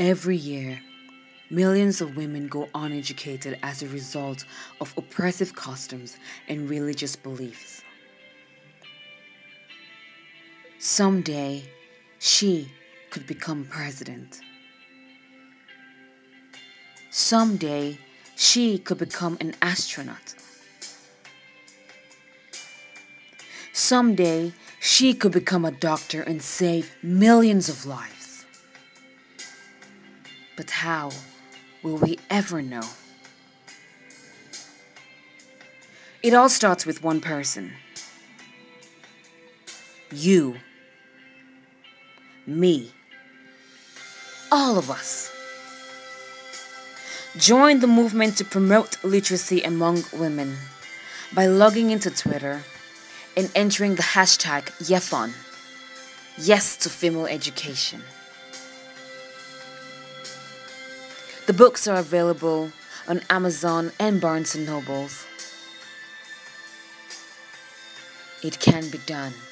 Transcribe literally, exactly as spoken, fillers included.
Every year, millions of women go uneducated as a result of oppressive customs and religious beliefs. Someday, she could become president. Someday, she could become an astronaut. Someday, she could become a doctor and save millions of lives. But how will we ever know? It all starts with one person. You. Me. All of us. Join the movement to promote literacy among women by logging into Twitter and entering the hashtag YEFUN, Yes to Female Education. The books are available on Amazon and Barnes and Nobles. It can be done.